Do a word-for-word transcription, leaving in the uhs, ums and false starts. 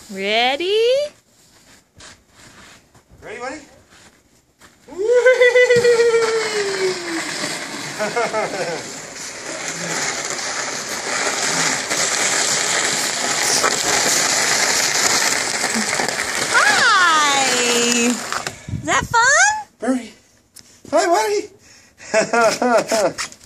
Ready? Ready, buddy? Hi! Is that fun? Birdie. Hi, buddy.